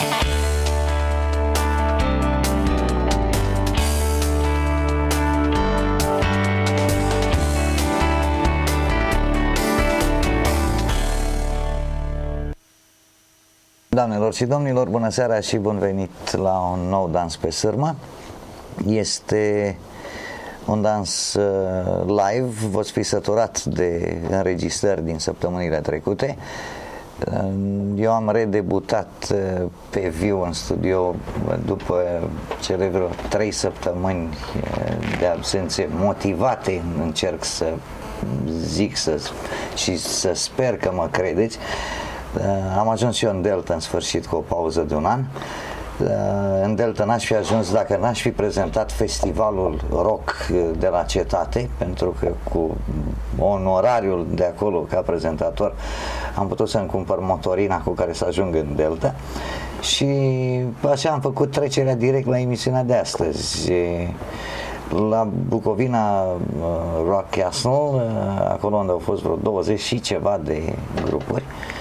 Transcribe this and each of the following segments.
Doamnelor și domnilor, bună seara și bun venit la un nou dans pe sârmă. Este un dans live, v-ați fi săturat de înregistrări din săptămânile trecute. Eu am redebutat pe viu în studio după cele vreo 3 săptămâni de absențe motivate, încerc să zic și să sper că mă credeți. Am ajuns și eu în Delta în sfârșit cu o pauză de un an. În Delta n-aș fi ajuns dacă n-aș fi prezentat festivalul rock de la cetate, pentru că cu onorariul de acolo ca prezentator am putut să-mi cumpăr motorina cu care să ajung în Delta și așa am făcut trecerea direct la emisiunea de astăzi. La Bucovina Rock Castle, acolo unde au fost vreo 20 și ceva de grupuri.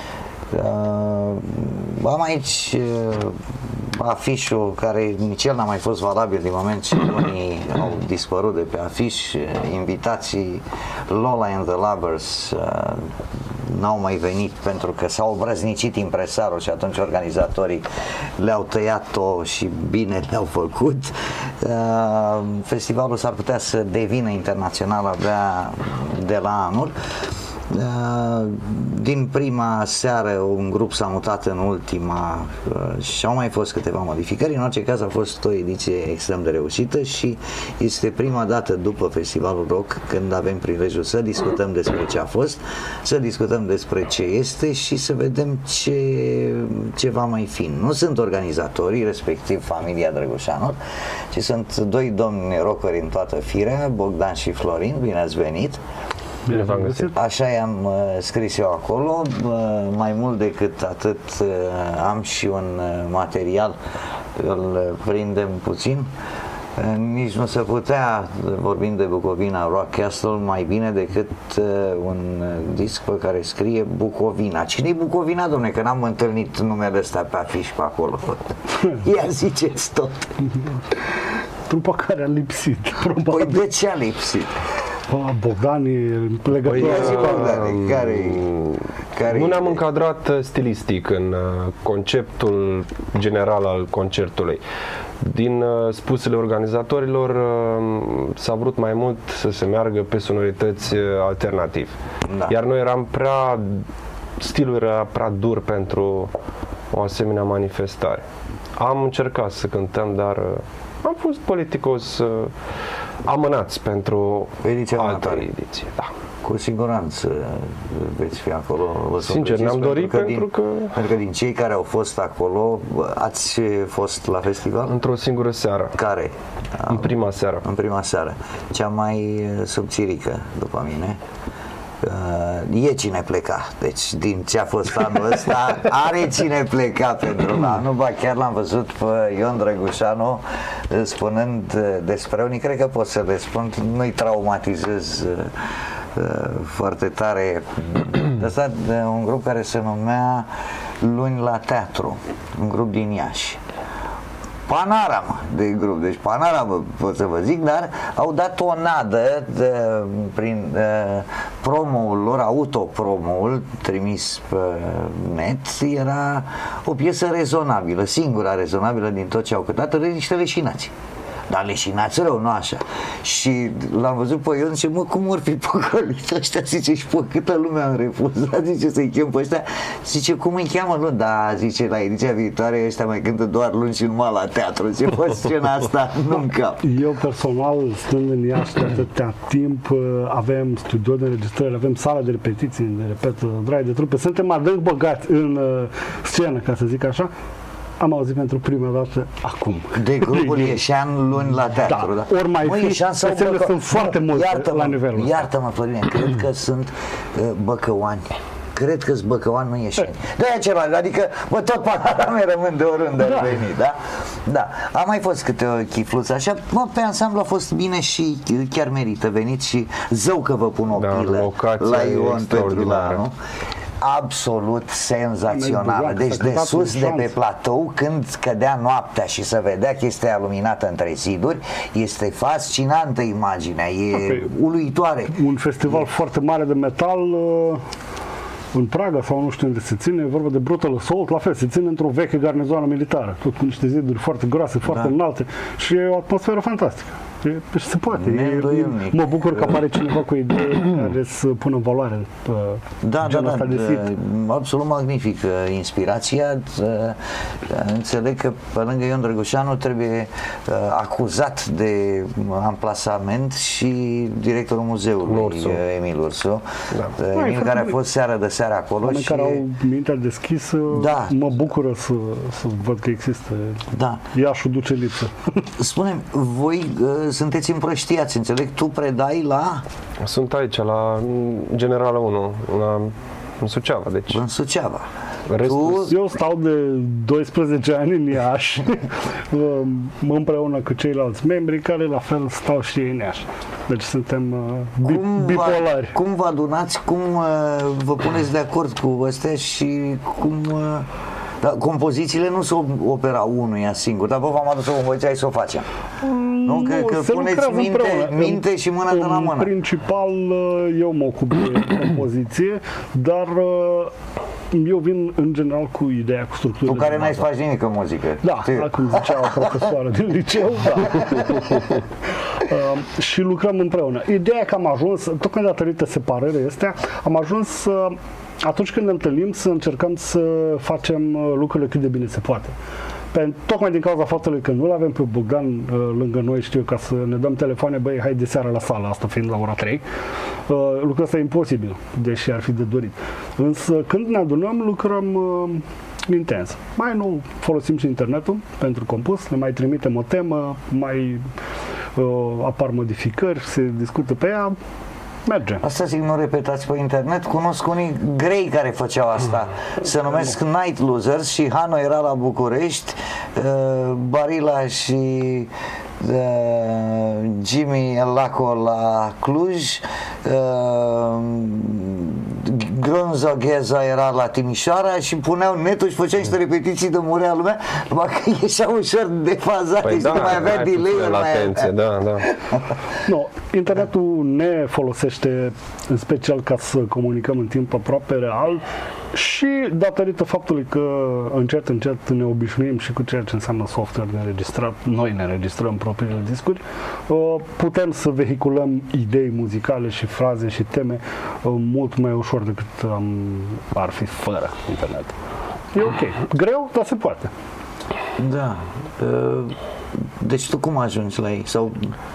Am aici afișul care nici el n-a mai fost valabil din moment ce unii au dispărut de pe afiș. Invitații Lola and the Lovers n-au mai venit pentru că s-au obrăznicit impresarul și atunci organizatorii le-au tăiat-o și bine le-au făcut. Festivalul s-ar putea să devină internațional abia de la anul. Din prima seară un grup s-a mutat în ultima și au mai fost câteva modificări. În orice caz a fost o ediție extrem de reușită și este prima dată după Festivalul Rock când avem prilejul să discutăm despre ce a fost, să discutăm despre ce este și să vedem ce va mai fi. Nu sunt organizatorii, respectiv familia Drăgușanov, ci sunt doi domni rockeri în toată firea, Bogdan și Florin. Bine ați venit! Bine v-am găsit. Așa i-am scris eu acolo. Mai mult decât atât, am și un material, îl prindem puțin. Nici nu se putea, vorbind de Bucovina Rock Castle, mai bine decât un disc pe care scrie Bucovina. Cine-i Bucovina, dom'le? Că n-am întâlnit numele ăsta pe afiș pe acolo. Ia ziceți tot. Trupa care a lipsit, probabil. Păi de ce a lipsit? Bogdan e legătura. Nu ne-am încadrat stilistic în conceptul general al concertului. Din spusele organizatorilor s-a vrut mai mult să se meargă pe sonorități alternative. Da. Iar noi eram stilul era prea dur pentru o asemenea manifestare. Am încercat să cântăm, dar am fost politicos amânați pentru altă ediție. Da. Cu siguranță veți fi acolo. Sincer, ne-am dorit pentru că din cei care au fost acolo, ați fost la festival? Într-o singură seară. Care? În prima seară. În prima seară. Cea mai subțirică, după mine. E cine pleca. Deci din ce a fost anul ăsta are cine pleca pentru anul. Ba chiar l-am văzut pe Ion Drăgușanu spunând despre unii, cred că pot să le spun, nu-i traumatizez foarte tare. Ăsta de un grup care se numea Luni la Teatru, un grup din Iași. Panorama de grup, deci Panorama pot să vă zic, dar au dat o nadă prin promoul lor, autopromoul trimis pe net. Era o piesă rezonabilă, singura rezonabilă din tot ce au cântat, de niște leșinați. Dar leșinați rău, nu așa. Și l-am văzut pe Ion și cum or fi păcăliți ăștia, zice, și pe câtă lume am refuzat, zice, să-i chem pe ăștia. Zice, cum îi cheamă luni? Da, zice, la ediția viitoare ăștia mai cântă doar luni și numai la teatru. Zice, pe scena asta nu-mi cap. Eu personal, stând în Iași de atâtea timp, avem studio de înregistrări, avem sală de repetiții, de repet, drag de trupe, suntem adânc băgați în scenă, ca să zic așa. Am auzit pentru prima dată acum. De grupul Ieșean Luni la Teatru, da? Ori mai fi, sunt foarte multe la nivelul ăsta. Iartă-mă, Florine, cred că sunt băcăoani. Cred că-s băcăoani, nu ieșeni. De-aia ceva, adică, bă, tot Panorama rămân de oriunde ar veni, da? Da. A mai fost câte o chifluță, așa, mă, pe ansamblu a fost bine și chiar merită. Veniți și zău că vă pun o pilă la Ion pentru la, nu? absolut senzațională. Deci de sus, de pe platou, când cădea noaptea și se vedea chestia luminată între ziduri, este fascinantă imaginea, e uluitoare. Un festival foarte mare de metal în Praga sau nu știu unde se ține, e vorba de Brutal Assault, la fel, se ține într-o veche garnizoană militară, tot cu niște ziduri foarte groase, foarte înalte și e o atmosferă fantastică. Se poate. Mă bucur că apare cineva cu idee care să pună în valoare genul ăsta de sit. Absolut magnific. Inspirația, înțeleg că pe lângă Ion Drăgușanu trebuie acuzat de amplasament și directorul muzeului, Emil Ursu. Emil care a fost seară de seară acolo. Oameni care au mintea deschisă, mă bucură să văd că există. Iașul duce lipsă. Spune-mi, voi sunteți împrăștiați, înțeleg, tu predai la... Sunt aici, la Generala 1, în Suceava, deci. În Suceava. Eu stau de 12 ani în Iași, împreună cu ceilalți membri, care la fel stau și ei în Iași. Deci suntem bipolari. Cum vă adunați, cum vă puneți de acord cu ăstea și cum... compozițiile nu se operau unuia singur, dar v-am adus o compoziție, hai să o facem. Nu? Că puneți minte și mână de la mână. În principal, eu mă ocup de compoziție, dar eu vin în general cu ideea, cu structura. Tu care n-ai să faci nimic în muzică. Da, cum zicea o profesoară din liceu, și lucrăm împreună. Ideea că am ajuns, tocmai datorită separării astea, am ajuns atunci când ne întâlnim să încercăm să facem lucrurile cât de bine se poate. Tocmai din cauza faptului că nu-l avem pe Bogdan lângă noi, știu, ca să ne dăm telefoane, băi, hai de seară la sală, asta fiind la ora 3, lucrul ăsta e imposibil, deși ar fi de dorit. Însă când ne adunăm, lucrăm intens. Mai nu folosim și internetul pentru compus, ne mai trimitem o temă, mai apar modificări, se discută pe ea, merge. Asta zic, nu repetați pe internet. Cunosc unii grei care făceau asta. Se numesc Night Losers și Hano era la București, Barila și Jimmy Elaco la Cluj, Gronzo Gheza era la Timișoara și puneau netul și făceau niște repetiții de murea lumea, numai că ieșea ușor defazate și nu mai avea delay-uri. No, internetul ne folosește în special ca să comunicăm în timp aproape real și datorită faptului că încet ne obișnuim și cu ceea ce înseamnă software de înregistrat, noi ne înregistrăm propriile discuri, putem să vehiculăm idei muzicale și fraze și teme mult mai ușor decât ar fi fără internet. E ok. Greu, dar se poate. Da. Deci tu cum ajungi la ei? Sau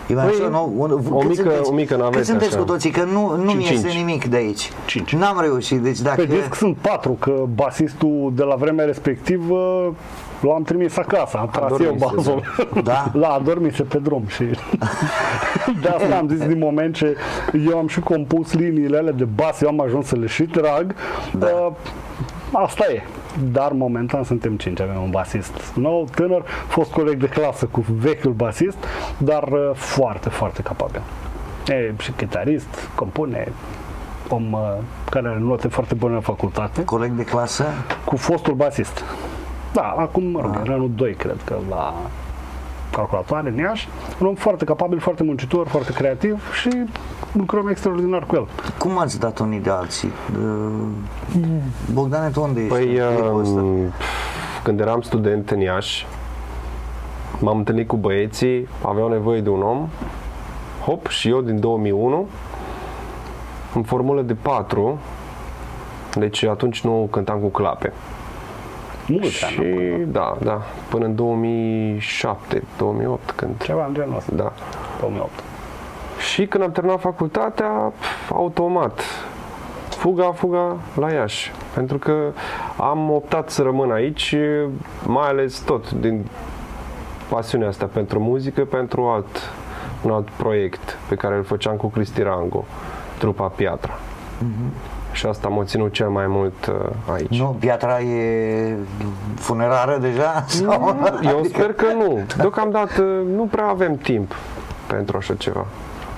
o mică navete. Cât sunteți cu toții? Că nu-mi iese nimic de aici. 5. N-am reușit. Deci dacă... Pe disc sunt 4, că basistul de la vremea respectivă l-am trimis acasă, am tras eu bazul. A dormise pe drum și de asta am zis, din moment ce eu am și compus liniile alea de bas, eu am ajuns să le și trag, asta e. Dar momentan suntem 5, avem un basist nou, tânăr, fost coleg de clasă cu vechiul basist, dar foarte, foarte capabil. E și chitarist, compune, om care are note foarte bune în facultate. Coleg de clasă? Cu fostul basist. Da, acum, mă rog, era anul 2, cred că, la calculatoare în Iași. Un om foarte capabil, foarte muncitor, foarte creativ și lucrăm extraordinar cu el. Cum ați dat unii de alții? Bogdane, tu unde ești? Păi, când eram student în Iași, m-am întâlnit cu băieții, aveau nevoie de un om, hop, și eu din 2001, în formulă de 4, deci atunci nu cântam cu clape. Și da, până în 2007, 2008, când... Ceva în genul ăsta. Da. 2008. Și când am terminat facultatea, automat, fuga la Iași. Pentru că am optat să rămân aici, mai ales tot din pasiunea asta pentru muzică, pentru un alt proiect pe care îl făceam cu Cristi Rango, trupa Piatra. Și asta m-a ținut cel mai mult aici. Nu, Piatra e funerară deja? Eu sper că nu. Deocamdată nu prea avem timp pentru așa ceva.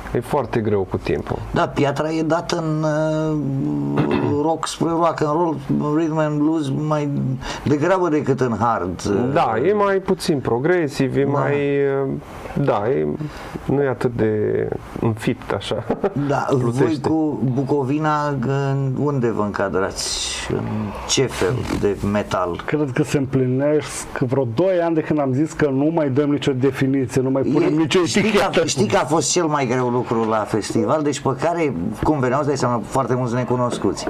E foarte greu cu timpul. Da, piatra e dată în rock spre rock and roll, rhythm and blues mai degrabă decât în hard. Da, e mai puțin progresiv, e mai... Da, nu e atât de înfipt așa. Da, voi cu Bucovina unde vă încadrați? În ce fel de metal? Cred că se împlinesc vreo 2 ani de când am zis că nu mai dăm nicio definiție, nu mai punem nicio etichetă. Știi că a fost cel mai greu lucru la festival, deci pe care, cum veneau, îți dai seama, foarte mulți necunoscuți.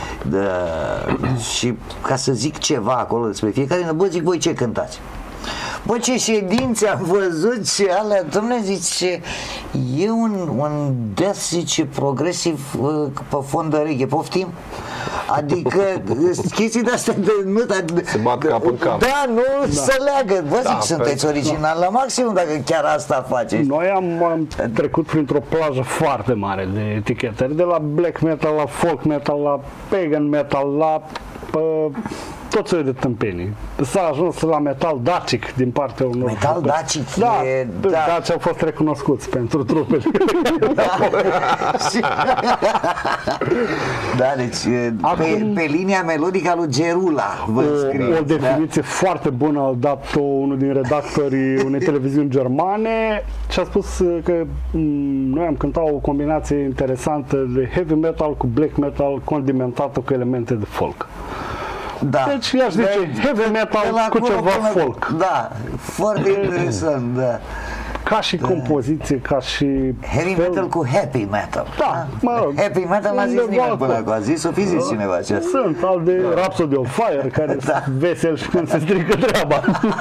Și ca să zic ceva acolo despre fiecare, bă, zic, voi ce cântați? Bă, ce ședințe am văzut și alea, dom'le, zice, e un death, zice, progresiv pe fond de reggae, poftim? Adică chestii de-astea se bat cap în cap. Da, nu se leagă. Vă zic, sunteți original la maximum dacă chiar asta faceți. Noi am trecut printr-o plajă foarte mare de etichetări, de la black metal, la folk metal, la pagan metal, la tot soiul de tâmpenii. S-a ajuns la metal dacic din partea unor... Metal dacic? Da, daci au fost recunoscuți pentru trupele. Da, deci pe linia melodică lui Gerula vă scriu. O definiție foarte bună a dat unul din redactorii unei televiziuni germane și a spus că noi am cântat o combinație interesantă de heavy metal cu black metal condimentată cu elemente de folk. Da. Deci i-aș zice heavy metal cu ceva folk. Da, foarte interesant, da. Ca și compoziție, ca și... Heavy metal cu happy metal. Da, mă rog. Happy metal n-a zis nimeni până acum, a zis-o fi zis cineva aceasta. Sunt al de Rhapsody of Fire, care sunt vesel și când se strică treaba.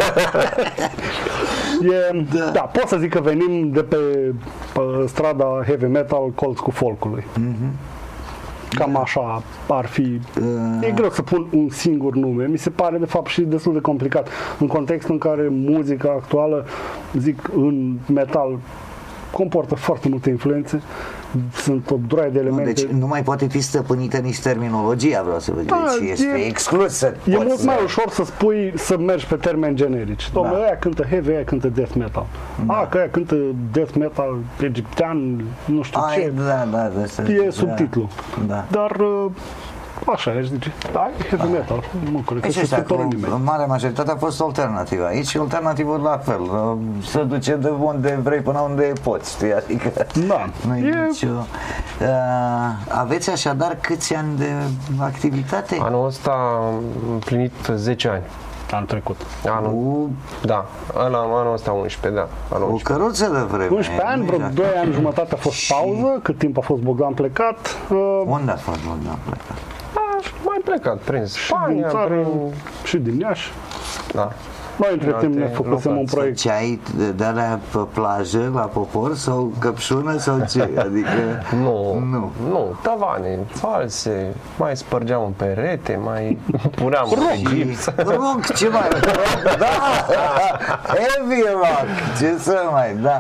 Da, pot să zic că venim de pe strada heavy metal colț cu folkului. Cam așa ar fi. E greu să pun un singur nume. Mi se pare de fapt și destul de complicat în contextul în care muzica actuală, zic, în metal comportă foarte multe influențe. Sunt o droaie de elemente. Deci nu mai poate fi stăpânită nici terminologia, vreau să vă zic. Deci este exclusă. E mult mai ușor să spui, să mergi pe termeni generici. Dom'le, aia cântă heavy, aia cântă death metal. Că aia cântă death metal egiptean, nu știu ce. E subtitlu. Dar așa, aș zice, da, heavy metal. Nu cred că se supără nimeni. Marea majoritate a fost alternativă. Aici alternativul la fel. Se duce de unde vrei până unde poți, știi? Adică nu e nicio... Aveți așadar câți ani de activitate? Anul ăsta am împlinit 10 ani. Anul trecut. Da, anul ăsta 11, da. O căruță de vreme. 11 ani, vreo 2 ani jumătate a fost pauză, cât timp a fost Bogdan plecat. Unde a fost Bogdan plecat? Mai plecat prin Spania, și din Iași. Da. Noi între timp ne făcusem un proiect. Ce ai de alea pe plajă, la popor, sau căpșună, sau ce? Adică... Nu, tavane false, mai spărgeam un perete, mai puneam un gips. Rock, ce mai? Da! Heavy rock! Ce să mai, da.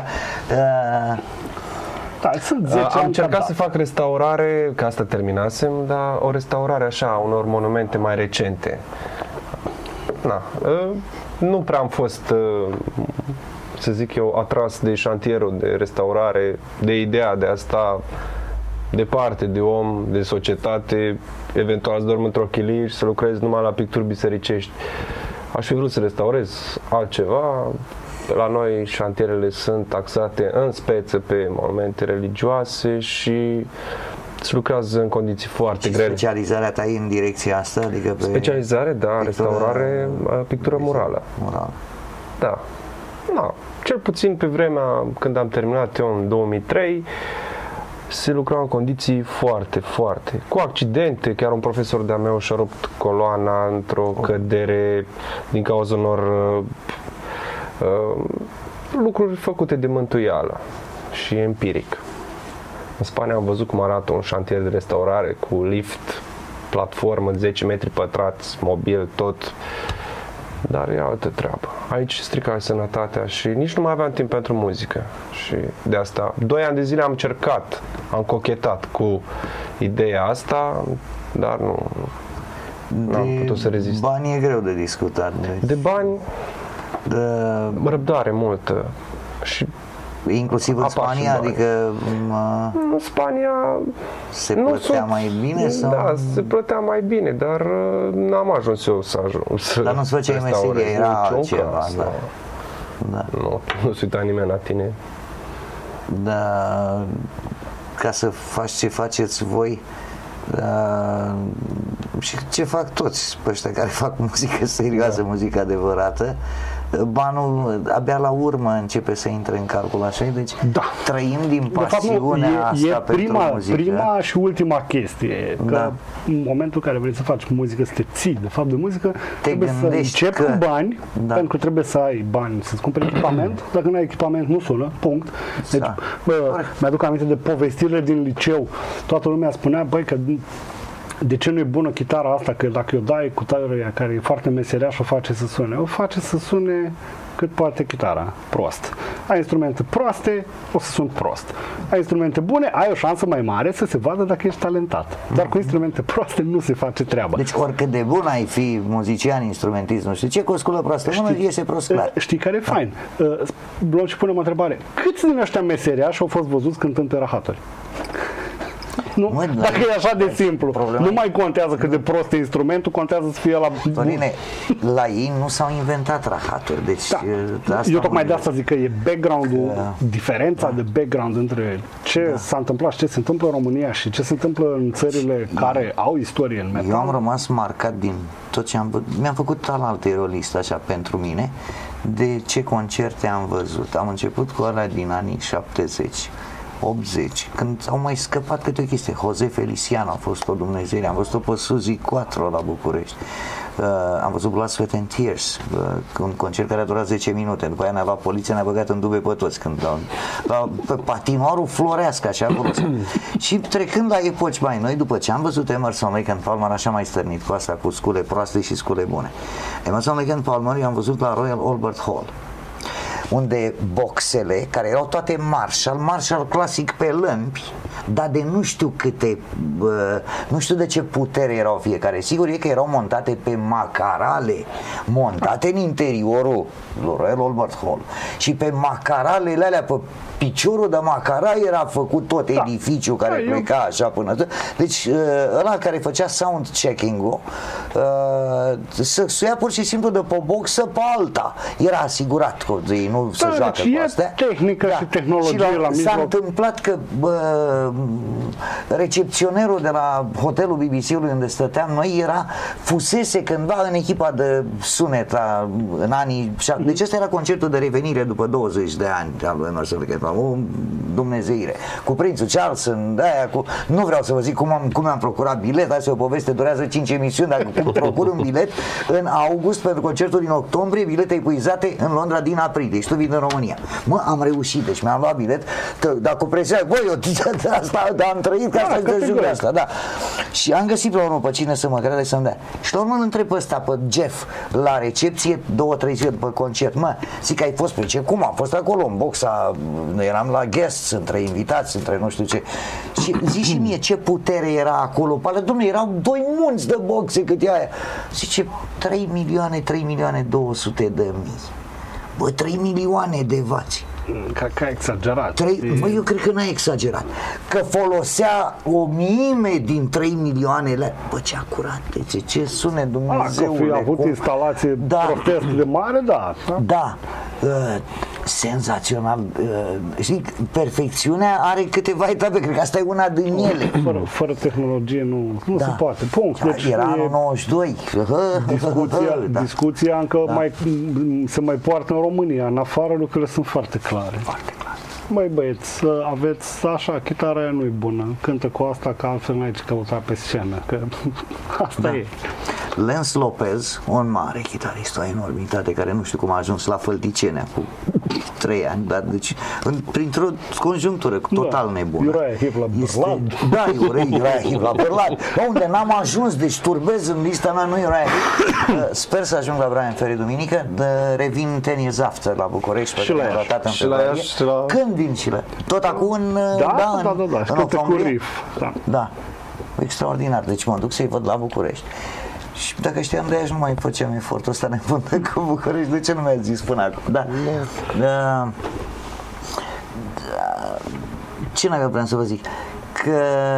Am încercat să fac restaurare, că asta terminasem, dar o restaurare așa, a unor monumente mai recente. Nu prea am fost, să zic eu, atras de șantierul de restaurare, de ideea de a sta departe de om, de societate, eventual să dorm într-o chilie și să lucrez numai la picturi bisericești. Aș fi vrut să restaurez altceva. La noi șantierele sunt taxate în speță pe monumente religioase și se lucrează în condiții foarte grele. Specializarea ta e în direcția asta? Adică pe specializare, da, restaurare, pictură murală. Da. Cel puțin pe vremea când am terminat eu în 2003 se lucra în condiții foarte, cu accidente. Chiar un profesor de-a meu și-a rupt coloana într-o cădere din cauza unor lucruri făcute de mântuială și empiric. În Spania am văzut cum arată un șantier de restaurare cu lift, platformă, 10 metri pătrați, mobil, tot. Dar e altă treabă. Aici strica sănătatea și nici nu mai aveam timp pentru muzică. Și de asta, 2 ani de zile am încercat, am cochetat cu ideea asta, dar nu am putut să rezist. Bani e greu de discutat. De bani, răbdare multă și Inclusiv în Spania, adică în Spania se plătea mai bine? Sau? Da, se plătea mai bine, dar n-am ajuns eu să ajung. Dar nu-ți făceai meseria, era altceva. Da. Nu se uita nimeni la tine. Da, ca să faci ce faceți voi, și ce fac toți pe ăștia care fac muzică serioasă, muzică adevărată, banul abia la urmă începe să intre în calcul, așa, deci trăim din pasiunea asta pentru muzică. Prima și ultima chestie, că în momentul în care vrei să faci muzică, să te ții de fapt de muzică, trebuie să începi cu bani, pentru că trebuie să ai bani să-ți cumperi echipament. Dacă nu ai echipament, nu sună, punct. Deci, mi-aduc aminte de povestirile din liceu, toată lumea spunea, băi, că de ce nu e bună chitara asta, că dacă o dai cu tare care e foarte meseriaș, o face să sune. O face să sune cât poate chitara, prost. Ai instrumente proaste, o să suni prost. Ai instrumente bune, ai o șansă mai mare să se vadă dacă ești talentat. Dar cu instrumente proaste nu se face treaba. Deci oricât de bun ai fi muzician, instrumentist, nu știu ce, cu o sculă proastă, iese prost clar. Știi care e fain? Luăm și punem o întrebare. Câți din ăștia meseriași au fost văzuți cântând pe rahaturi? Nu? Dacă e așa de simplu, nu mai contează cât de prost e instrumentul, contează să fie la... Dorine, la ei nu s-au inventat rahaturi, deci... Eu tocmai de asta zic că e background-ul, diferența de background între ce s-a întâmplat și ce se întâmplă în România și ce se întâmplă în țările care au istorie în metal. Eu am rămas marcat din tot ce am văzut. Mi-am făcut alaltă o listă așa pentru mine de ce concerte am văzut. Am început cu alea din anii 70, 80, când au mai scăpat câte o chestie. Jose Feliciano a fost o dumnezeire, am văzut-o pe Suzy Quattro la București, am văzut Blood, Sweat and Tears, un concert care a durat 10 minute, după aia ne-a luat poliția, ne-a băgat în dube pe toți, când pe patinoarul Floreasca și acolo. Și trecând la epoci mai noi, după ce am văzut Emerson, Lake and Palmer așa mai stărnit cu asta, cu scule proaste și scule bune. Emerson, Lake and Palmer eu am văzut la Royal Albert Hall, unde boxele, care erau toate Marshall clasic pe lămpi, dar de nu știu câte, nu știu de ce putere erau fiecare. Sigur e că erau montate pe macarale, montate în interiorul Royal Albert Hall, și pe macaralele alea, pe piciorul de macara era făcut tot edificiul care pleca așa până. Deci ăla care făcea sound checking-ul să suia pur și simplu de pe boxă pe alta. Era asigurat că ei nu se joacă cu astea. Tehnică și tehnologie la mijloc. S-a întâmplat că recepționerul de la hotelul BBC-ului unde stăteam noi fusese cândva în echipa de sunet în anii 70. Deci ăsta era concertul de revenire după 20 de ani al lui Emerson Lake and Palmer. O dumnezeire. Cu prințul Charles, nu vreau să vă zic cum am procurat bilet, asta e o poveste, durează 5 emisiuni, dar cum procur un bilet în august pentru concertul din octombrie, bilete epuizate în Londra din aprilie și tu vii în România. Am reușit, deci mi-am luat bilet, dar cu presiune, asta am trăit ca să ajung de asta, da. Și am găsit la urmă pe cine să mă crede să-mi dea. Și la urmă îl întreb pe ăsta, pe Jeff, la recepție, 2-3 zile după concert. Zic că ai fost pe ce? Cum am fost acolo în boxa, eram la guests, între invitați, între nu știu ce. Și zici și mie ce putere era acolo. Dom'le, erau 2 munți de boxe cât e aia. Zice 3.200.000. Bă, 3 milioane de vaci. Ca exagerat. Eu cred că n-a exagerat. Că folosea 1.000 din 3 milioanele. Bă, ce acurat. Deci ce sune Dumnezeule. Că fi avut instalație protest de mare, da. Da. Senzațional. Știi, perfecțiunea are câteva etape. Cred că asta e una din ele. Fără tehnologie nu se poate. Punct. Deci era anul 92. Discuția încă se mai poartă în România. În afară lucrurile sunt foarte clare. Băi băieți, aveți așa, chitara aia nu-i bună, cântă cu asta că altfel n-ai ce căuta pe scenă, că asta e. Lance Lopez, un mare chitarist, o enormitate, care nu știu cum a ajuns la Fălticene cu 3 ani, dar deci printr-o conjunctură total nebună. Uriah Heep la Bărlat. Da, Uriah Heep la Bărlat, unde n-am ajuns, deci turbez în lista mea, nu Uriah Heep. Sper să ajung la Brian Ferry duminică, revin 10 years after la București, și la Iași. Când vin și la... Tot acum în octombrie. Da. Extraordinar, deci mă duc să-i văd la București. Și dacă știam de aia nu mai făceam efortul ăsta nebună cu București, de ce nu mi-ați zis până acum? Da. ce n-aveam vreau să vă zic? Că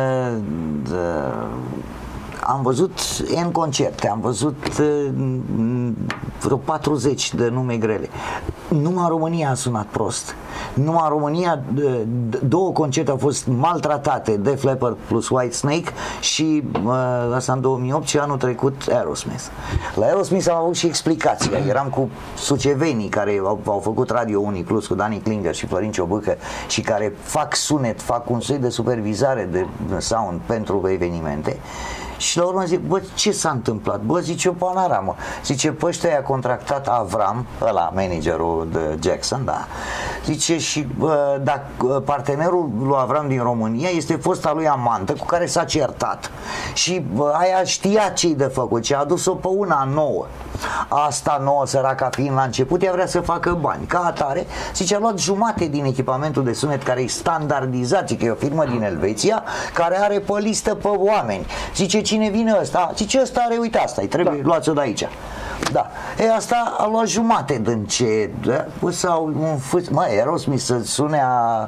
am văzut în concerte, am văzut vreo 40 de nume grele. Numai în România a sunat prost. Numai în România 2 concerte au fost maltratate, Def Leppard plus Whitesnake și asta în 2008 și anul trecut Aerosmith. La Aerosmith am avut și explicații. Eram cu sucevenii care au făcut Radio Unic Plus cu Dani Klinger și Florin Ciobâcă și care fac sunet, fac un soi de supervizare de sound pentru evenimente. Și la urmă zic, bă, ce s-a întâmplat? Bă, zice, o panoramă. Zice, pe ăștia i-a contractat Avram, ăla, managerul de Jackson, da. Zice, și partenerul lui Avram din România este fosta lui amantă cu care s-a certat. Și aia știa ce-i de făcut și a adus-o pe una nouă. Asta nouă, săraca fiind la început, ea vrea să facă bani. Ca atare, zice, a luat jumate din echipamentul de sunet care e standardizat, zice că e o firmă din Elveția care are pe listă pe oameni. Zice, cine vine ăsta? Zice, ăsta are, uite, asta-i, trebuie, luați-o de aici. Da. E, asta a luat jumate din ce, sau un fâț, mă, Aerosmith să sune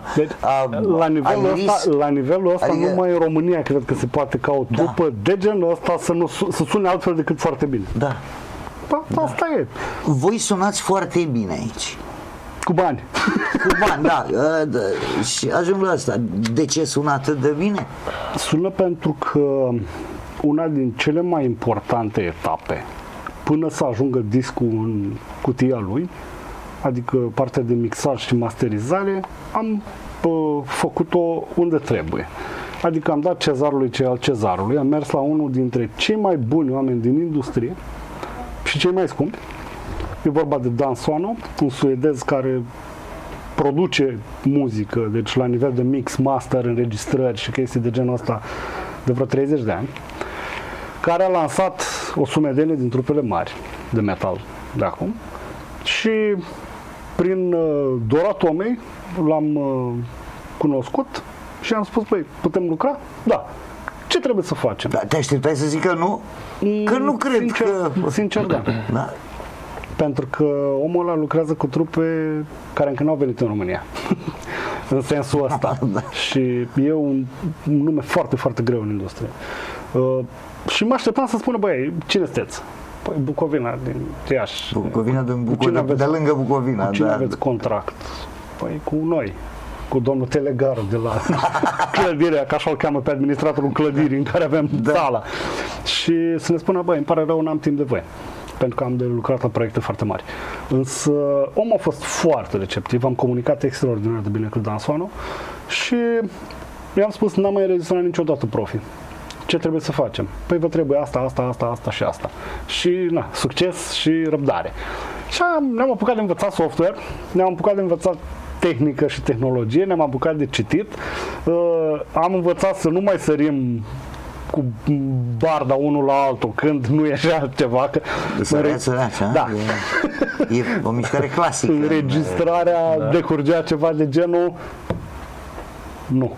la nivelul ăsta, adică, numai în România cred că se poate ca o trupă de genul ăsta să sune altfel decât foarte bine. Da. Asta e. Voi sunați foarte bine aici. Cu bani. Cu bani, da. Și ajung la asta. De ce sună atât de bine? Sună pentru că una din cele mai importante etape până să ajungă discul în cutia lui, adică partea de mixaj și masterizare, am făcut-o unde trebuie. Adică am dat cezarului ce al cezarului, am mers la unul dintre cei mai buni oameni din industrie și cei mai scumpi. E vorba de Dan Swano, un suedez care produce muzică, deci la nivel de mix, master, înregistrări și chestii de genul ăsta de vreo 30 de ani, care a lansat o sumedenie din trupele mari de metal de acum și prin doratul mei l-am cunoscut și am spus, băi, putem lucra? Da. Ce trebuie să facem? Da, te așteptai să zic că nu? Că nu cred Sincer, da. Da. Pentru că omul ăla lucrează cu trupe care încă nu au venit în România. În sensul ăsta. Da. Și e un nume foarte, foarte greu în industrie. Și mă așteptam să spună, băi, cine sunteți? Păi Bucovina din Iași. Bucovina din Bucovina, de lângă Bucovina. Cu cine aveți contract? Păi cu noi. Cu domnul Telegaru de la clădirea, că așa îl cheamă pe administratorul clădirii în care avem sala. Și să ne spună, băi, îmi pare rău, n-am timp de voi, pentru că am de lucrat la proiecte foarte mari. Însă omul a fost foarte receptiv, am comunicat extraordinar de bine cu Dan Swano și i-am spus, n-am mai înregistrat niciodată profi. Ce trebuie să facem? Păi vă trebuie asta și asta. Și na, succes și răbdare. Și ne-am apucat de învățat software, ne-am apucat de învățat tehnică și tehnologie, ne-am apucat de citit, am învățat să nu mai sărim cu barda unul la altul când nu e așa altceva. Da. E o mișcare clasică. Înregistrarea decurgea ceva de genul nu.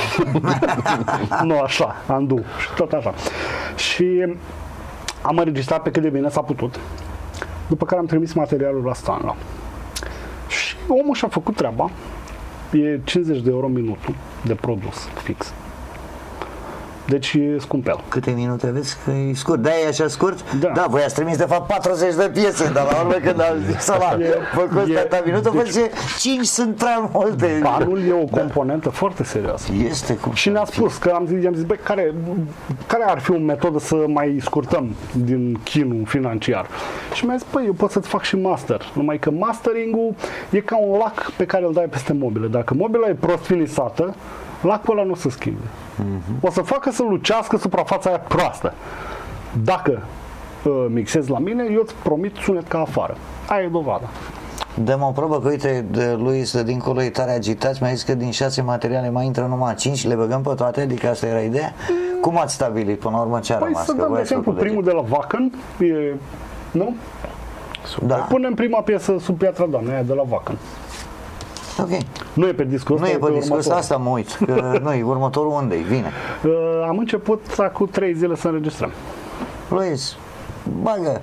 Nu așa, undo și tot așa. Și am înregistrat pe cât de bine s-a putut, după care am trimis materialul la Stanla. Și omul și-a făcut treaba. E 50 de euro minutul de produs fix. Deci e scumpel. Câte minute aveți? Că e scurt. Da, e așa scurt? Da. Da, voi ați trimis de fapt 40 de piese, dar la urmă când am zis ăla, făcut atâta minută, deci, zice, 5 sunt prea multe. Banul e o componentă foarte serioasă. Este cum. Și ne-a spus că i-am zis, băi, care ar fi o metodă să mai scurtăm din chinul financiar? Și mi-a zis, băi, eu pot să-ți fac și master. Numai că mastering-ul e ca un lac pe care îl dai peste mobile. Dacă mobila e prost finisată, lacul ăla nu se schimbe. O să facă să lucească suprafața aia proastă. Dacă mixezi la mine, eu îți promit sunet ca afară. Aia e dovada. Dăm o probă că, uite, Luis de dincolo e tare agitat, mi-a zis că din 6 materiale mai intră numai 5 și le băgăm pe toate, adică asta era ideea. Cum ați stabilit până la urmă ce a rămas? Să dăm de exemplu primul de la Wacken, nu? Da. Punem prima piesă sub Piatra Doamnei, aia de la Wacken. Ok. Nu e pe discul ăsta. Nu e pe discul ăsta, asta mă uit. Că noi, următorul unde-i? Vine. Am început acum 3 zile să înregistrăm. Luis, bagă!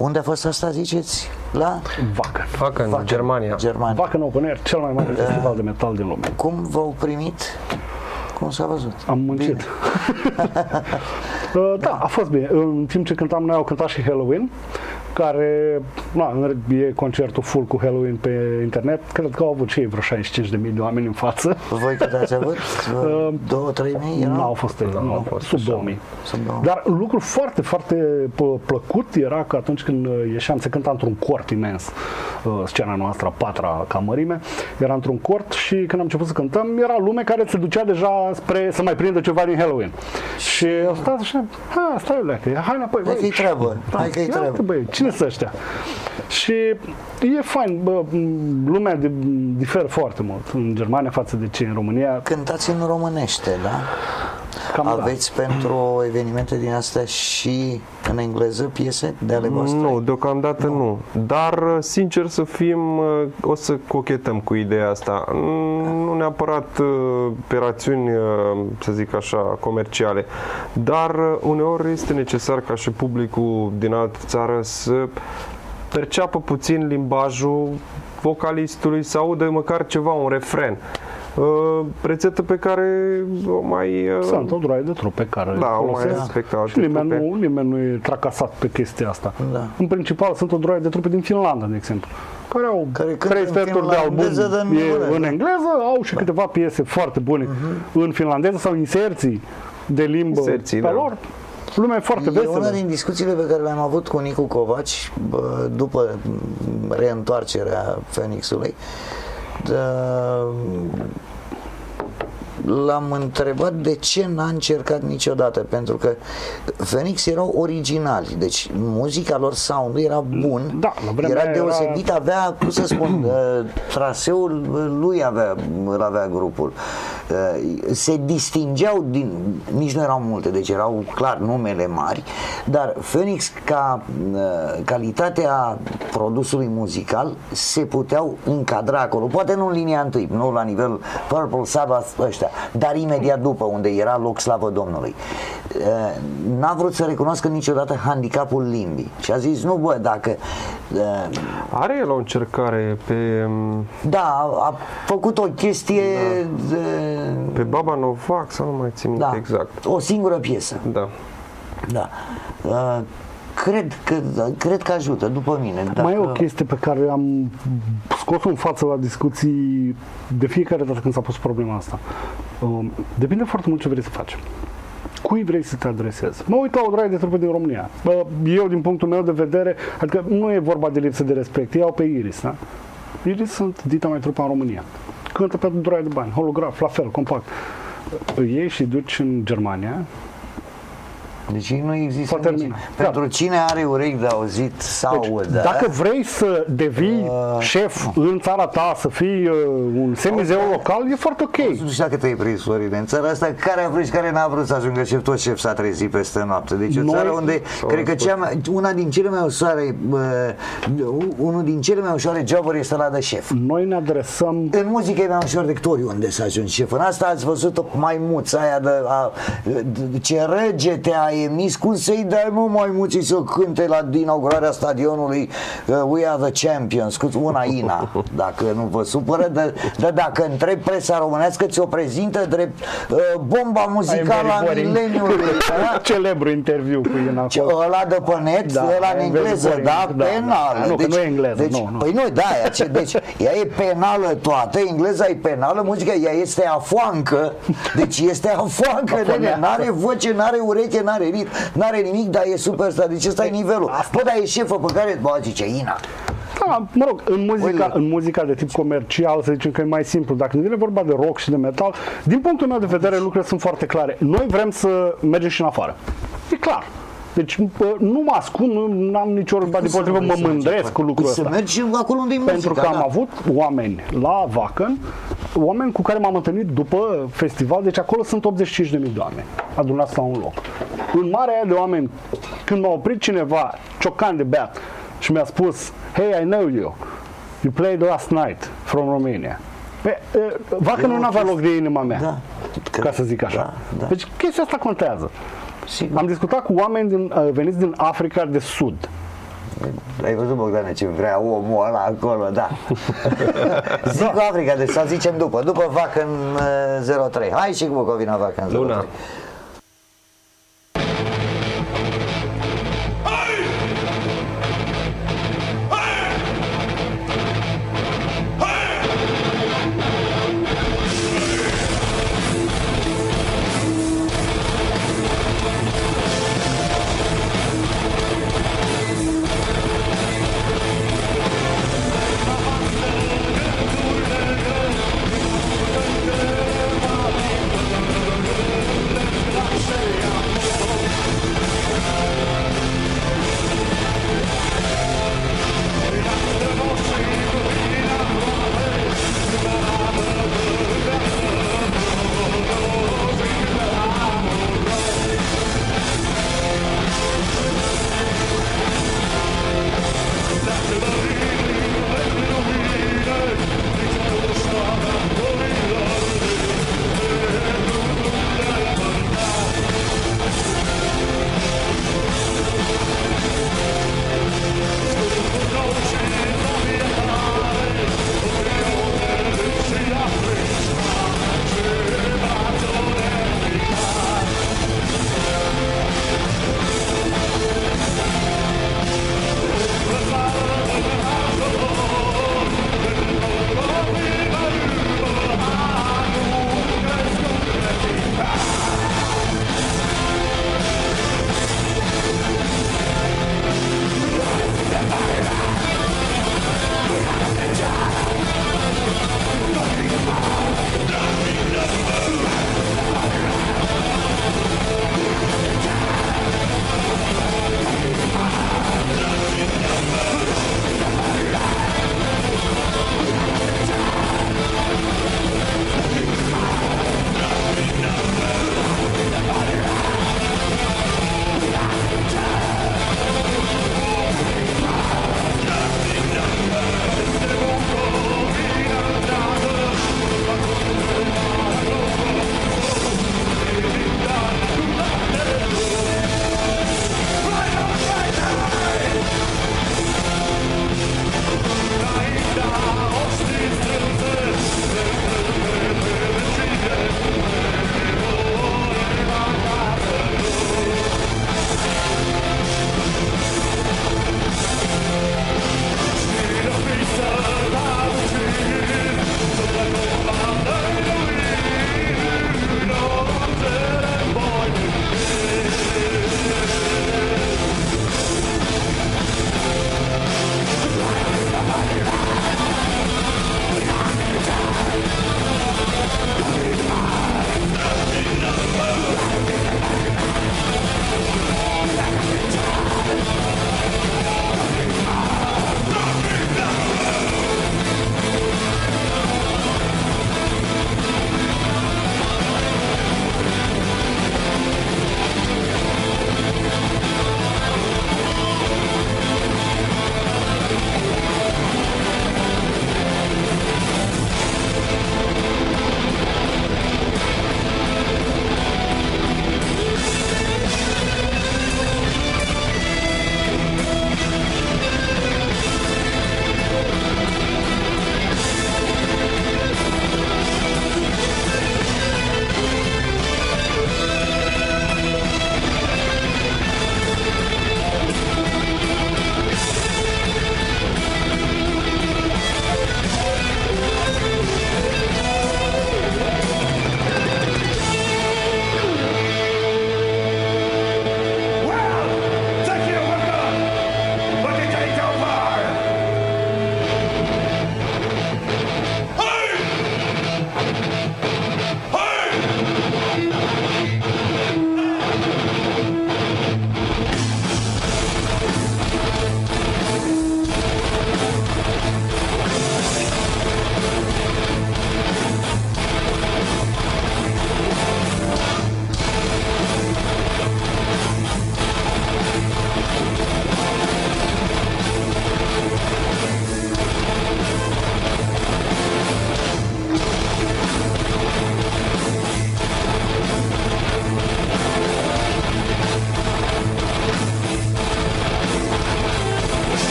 Unde a fost asta, ziceți? La Wacken. Facă în Germania. Wacken Open Air, cel mai mare festival de metal din lume. Cum v-au primit? Cum s-a văzut? Am muncit. Da, a fost bine. În timp ce cântam, noi au cântat și Helloween, care, e concertul full cu Helloween pe internet. Cred că au avut și ei vreo 65.000 de oameni în față. Voi cât ați avut? 2-3 mii? Nu au fost, sub 2000. Dar lucru foarte, foarte plăcut era că atunci când ieșeam, se cânta într-un cort imens, scena noastră, a patra ca mărime, era într-un cort și când am început să cântăm, era lume care se ducea deja spre să mai prindă ceva din Halloween. Și au stat așa, stai o leacă, hai înapoi, hai că-i treabă, hai că-i treabă. Cine sunt ăștia? Și e fain, lumea diferă foarte mult în Germania față de ce în România. Cântați în românește, da? Cam aveți pentru evenimente din astea și în engleză piese de ale voastre? Nu, deocamdată nu. Dar, sincer să fim, o să cochetăm cu ideea asta. Nu neapărat operațiuni, să zic așa, comerciale, dar uneori este necesar ca și publicul din altă țară să perceapă puțin limbajul vocalistului, să audă măcar ceva, un refren. Rețetă pe care o mai... Sunt o droaie de trupe care o mai respectă și nimeni nu e tracasat pe chestia asta. Da. În principal sunt o droaie de trupe din Finlanda, de exemplu, care au 3 sferturi de album în engleză, au și câteva piese foarte bune în finlandeză sau inserții de limbă pe lor. Lumea e foarte veselă. E una din discuțiile pe care le-am avut cu Nicu Covaci după reîntoarcerea Phoenixului. L-am întrebat de ce n-a încercat niciodată, pentru că Phoenix erau originali, deci muzica lor, sound era bun, era deosebit, avea, cum să spun, traseul lui îl avea grupul, se distingeau nici nu erau multe, deci erau clar numele mari, dar Phoenix ca calitatea produsului muzical se puteau încadra acolo, poate nu în linia întâi, nu la nivel Purple, Sabbath, ăștia, dar imediat după, unde era loc slavă Domnului. N-a vrut să recunoască niciodată handicapul limbii și a zis, nu bă, dacă are el o încercare pe... Da, a făcut o chestie pe Baba Novac, sau nu mai țin exact. O singură piesă. Da. Cred că ajută, după mine. Mai e o chestie pe care am scos-o în față la discuții de fiecare dată când s-a pus problema asta. Depinde foarte mult ce vrei să faci. Cui vrei să te adresezi? Mă uit la o droaie de trupe din România. Eu, din punctul meu de vedere, adică nu e vorba de lipsă de respect. Iau pe Iris, da? Iris sunt dita mai trupa în România. Cântă pe droaie de bani, holograf, la fel, compact. Ei și duci în Germania. Deci nu există pentru cine are urechi de auzit sau deci, dacă vrei să devii șef în țara ta, să fii un semizeu local, e foarte ok. Nu știu dacă te-ai prins, Florine, în țara asta care a vrut și care n-a vrut să ajungă șef, tot șef s-a trezit peste noapte. Deci o țară unde cred că unul din cele mai ușoare joburi este la de șef. Noi ne adresăm... În muzică e mai ușor decât oriunde să ajungi șef. În asta ați văzut maimuța aia ce răgete a emis, cum să-i dai maimuții să cânte la inaugurarea stadionului We Are The Champions, cu una Ina, dacă nu vă supără, dar dacă întrebi presa românească, ți-o prezintă drept bomba muzicală a mileniului. Celebru interviu cu Ina. Ăla de pe net, ăla în engleză, penal. Nu, că nu e engleză, nu. Păi nu, deci ea e penală toată, engleza e penală, muzica, ea este afoancă, deci este afoancă, n-are voce, n-are ureche, n-are rit, n-are nimic, dar e superstar. Deci ăsta e nivelul. Bă, dar e șefă pe care, zice Ina. Da, mă rog, în muzica de tip comercial, să zicem că e mai simplu. Dacă nu vine vorba de rock și de metal, din punctul meu de vedere, lucrurile sunt foarte clare. Noi vrem să mergem și în afară. E clar. Deci nu mă ascund, nu am nicio dipotrivă, mă mândresc cu lucrul ăsta. Să mergi acolo unde e muzica. Pentru că am avut oameni la Wacken, oameni cu care m-am întâlnit după festival, deci acolo sunt 85.000 de oameni adunați la un loc. În marea aia de oameni, când m-a oprit cineva ciocant de beat și mi-a spus, hey, I know you played last night from Romania. Wacken nu avea loc de inima mea, ca să zic așa. Deci chestia asta contează. Sigur. Am discutat cu oameni veniți din Africa de Sud. Ai văzut, Bogdane, ce vrea omul ăla acolo, da. Zic cu Africa, deci să zicem după VAC în 03. Hai și cu Bucovina VAC în 03. Luna.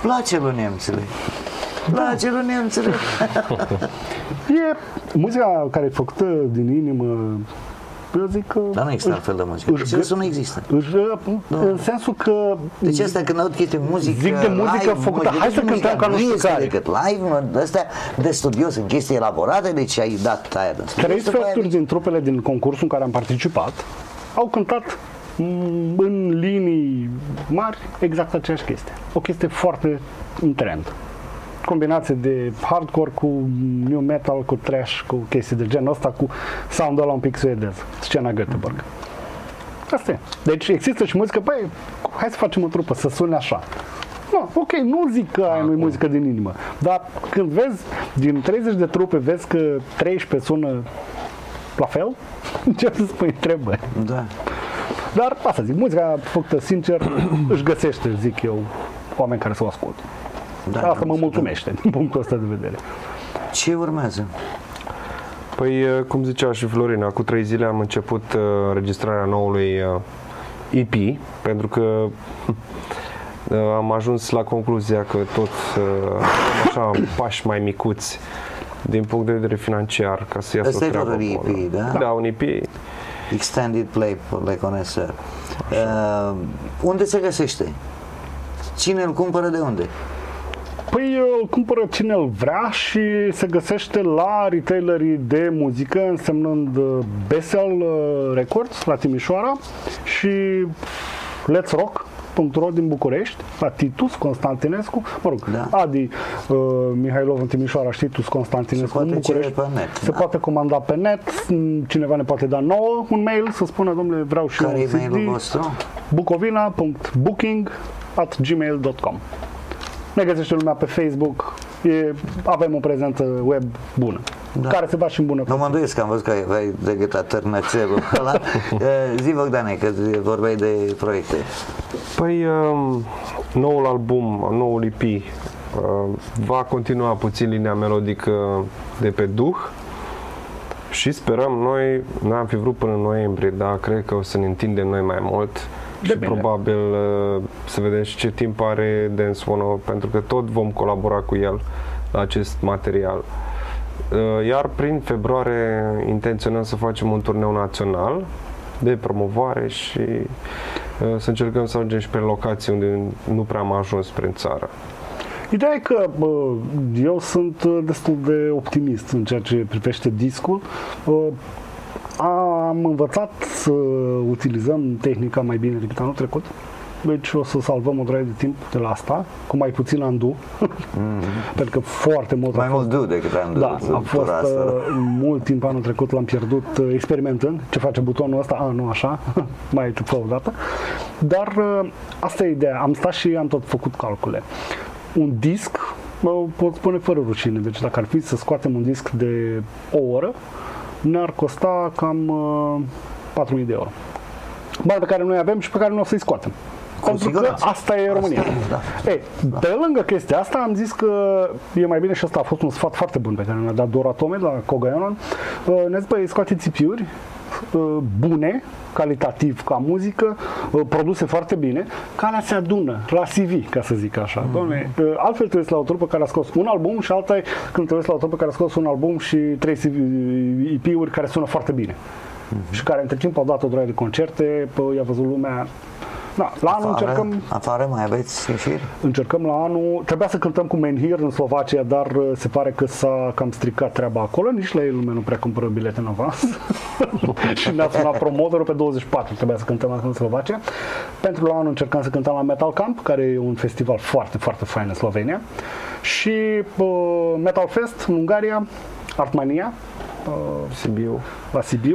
Place lui nemțule. Place lui nemțule. E muzica care e făcută din inimă, eu zic că... Dar nu există altfel de muzică. Deci nu există. În sensul că... Deci asta când aud chestii muzică, zic de muzică live, făcută, hai să cântăm ca nu știu care. Decât live, astea de studio sunt chestii elaborate, deci ai dat aia de studio. 3 sferturi din trupele din concursul în care am participat au cântat în linii mari exact aceeași chestie. O chestie foarte în trend. Combinație de hardcore cu new metal, cu trash, cu chestii de genul ăsta, cu sound-ul ăla un pic suedez, scena Göteborg. Asta e. Deci există și muzică, băi, hai să facem o trupă, să sune așa. No, ok, nu zic că aia nu-i muzică din inimă, dar când vezi, din 30 de trupe, vezi că 13 sună la fel, ce să spui, trebuie. Da. Dar asta zic, muzica făcută sincer își găsește, zic eu, oameni care să o ascultă. Da, asta mă mulțumește din punctul ăsta de vedere. Ce urmează? Păi, cum zicea și Florina, cu 3 zile am început înregistrarea noului EP, pentru că am ajuns la concluzia că tot așa pași mai micuți din punct de vedere financiar, ca să iasă o treabă bună. EP, da? Da, un EP. Extended Play for Le Connoisseur. Unde se găsește? Cine îl cumpără, de unde? Păi îl cumpără cine îl vrea și se găsește la retailerii de muzică, însemnând Bessel Records la Timișoara și Let's Rock.ro din București, la Titus Constantinescu, mă rog, da. Adi Mihailov în Timișoara și Titus Constantinescu în București. Se poate comanda pe net, cineva ne poate da nouă un mail să spună, domnule, vreau și care un CD. mail-ul vostru? bucovina.booking@gmail.com. Ne găsește lumea pe Facebook, avem o prezență web bună, care se va și îmbunătăți. Nu mă îndoiesc că am văzut că ai degătat târnățelul ăla. Zi, Bogdane, că vorbeai de proiecte. Păi, noul album, noul EP va continua puțin linia melodică de pe Duh și sperăm noi am fi vrut până în noiembrie, dar cred că o să ne întindem noi mai mult. Și probabil să vedem și ce timp are Dance One, pentru că tot vom colabora cu el la acest material. Iar prin februarie intenționăm să facem un turneu național de promovare și să încercăm să ajungem și pe locații unde nu prea am ajuns prin țară. Ideea e că eu sunt destul de optimist în ceea ce privește discul. Am învățat să utilizăm tehnica mai bine decât anul trecut. Deci o să salvăm o draie de timp de la asta, cu mai puțin undo. Pentru că foarte mult mai mult do decât undo. Da, a fost mult timp anul trecut, l-am pierdut experimentând ce face butonul ăsta, nu așa, mai fă o dată. Dar asta e ideea, am stat și am tot făcut calcule. Un disc, pot spune fără rușine, deci dacă ar fi să scoatem un disc de o oră, ne-ar costa cam 4.000 de euro. Bani pe care noi avem și pe care nu o să-i scoatem. Pentru că asta e România. Pe lângă chestia asta am zis că e mai bine, și asta a fost un sfat foarte bun pe care ne-a dat Dora Tome la Cogaionon. Ne-a zis, băi, scoateți EP-uri bune, calitativ ca muzică, produse foarte bine, care se adună la CV, ca să zic așa. Doamne, altfel trebuie să la o trupă care a scos un album și alta e când trebuie să la o trupă care a scos un album și 3 EP-uri care sună foarte bine. Și care între timp au dat o draie de concerte, i-a văzut lumea. Da, la anul încercăm... Afară mai aveți ieșiri? Încercăm la anul... Trebuia să cântăm cu Menhir în Slovacia, dar se pare că s-a cam stricat treaba acolo. Nici la ei lumea nu prea cumpără bilete în avans. Și ne-a sunat promotorul pe 24. Trebuia să cântăm în Slovacia. Pentru la anul încercăm să cântăm la Metal Camp, care e un festival foarte, foarte fain în Slovenia. Și Metal Fest în Ungaria, Artmania, Sibiu. La Sibiu.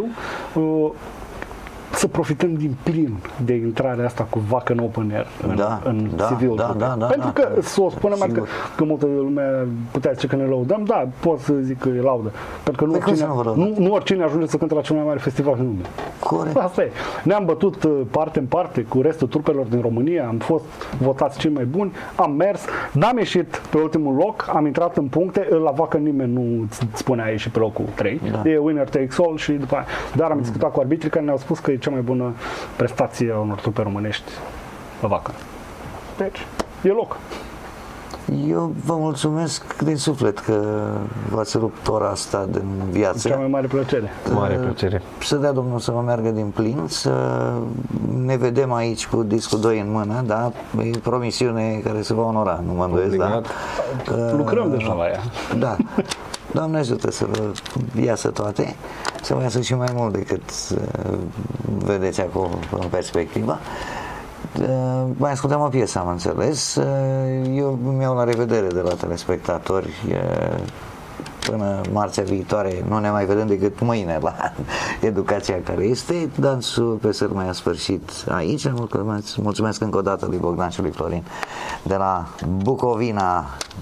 Să profităm din plin de intrarea asta cu Wacken Open Air în Sibiu. Pentru că, să o spunem, că multă lume putea zice că ne lăudăm, da, pot să zic că e laudă. Pentru că nu oricine ajunge să cânte la cel mai mare festival din lume. Corect. Asta e. Ne-am bătut parte în parte cu restul trupelor din România, am fost votați cei mai buni, am mers, n-am ieșit pe ultimul loc, am intrat în puncte, la Wacken nimeni nu spunea a ieșit pe locul 3. E winner takes all și după aia. Dar am discutat cu arbitrii care ne-au spus că e cea mai bună prestație a unor trupe românești la Wacken. Deci, e loc. Eu vă mulțumesc din suflet că v-ați rupt ora asta din viață. Cea mai mare plăcere. Mare plăcere. Să dea Domnul să mă meargă din plin, să ne vedem aici cu discul 2 în mână, da? E promisiune care se va onora, nu mă îndoiesc, da? Lucrăm deja la ea. Da. Doamne ajută să vă iasă toate, să vă iasă și mai mult decât vedeți acum în perspectivă. Mai ascultăm o piesă, am înțeles. Eu mi-au la revedere de la telespectatori. Până marțea viitoare nu ne mai vedem decât mâine la educația care este. Dansul pe sârmă a sfârșit aici. Mulțumesc încă o dată lui Bogdan și lui Florin de la Bucovina,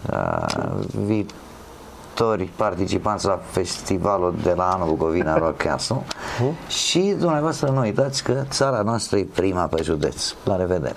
viitori participanți la festivalul de la anul Bucovina Rock Castle. Și dumneavoastră nu uitați că țara noastră e prima pe județ. La revedere!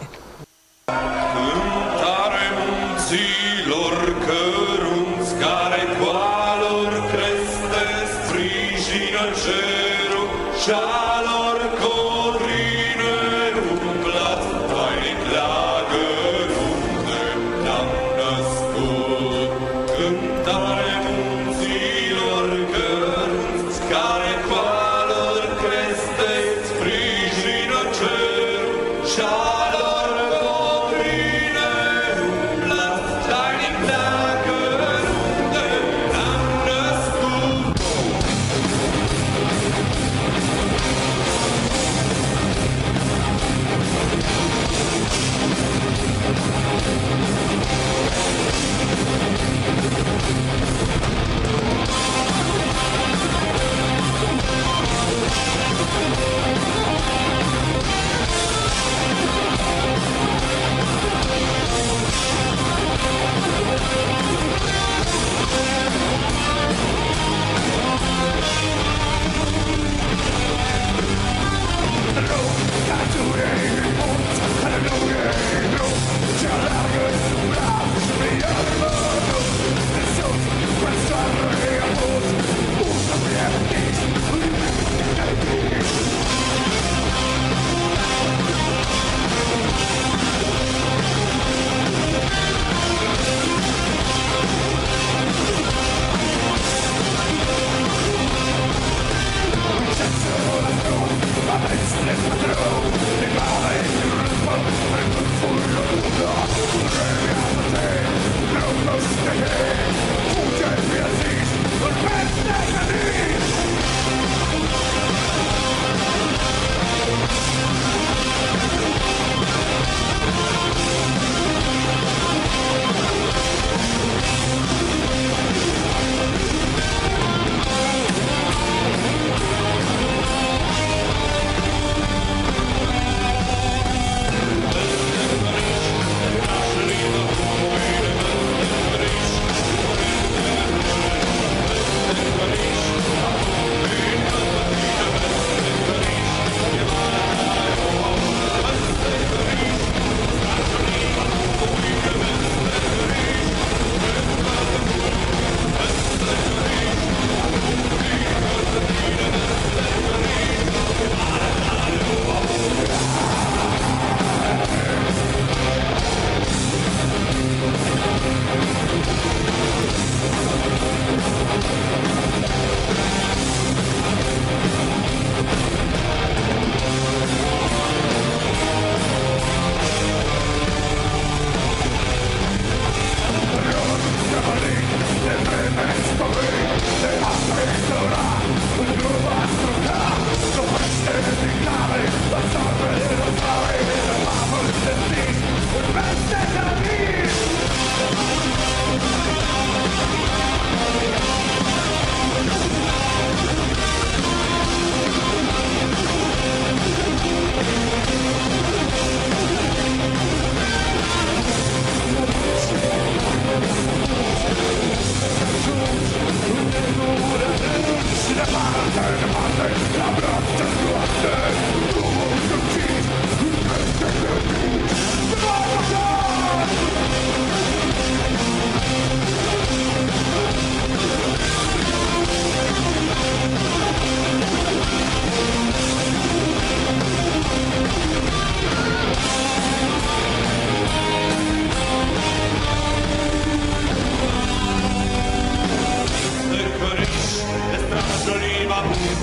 Cântare munților cărunți care cu alor creste sprijină cerul și alor corine umblat tainic leagăr unde ne-am născut. Cântare munților cărunți care cu alor creste sprijină cerul și alor corine umblat tainic leagăr unde ne-am născut.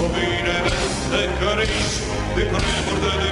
vine veste căriși, de cremuri de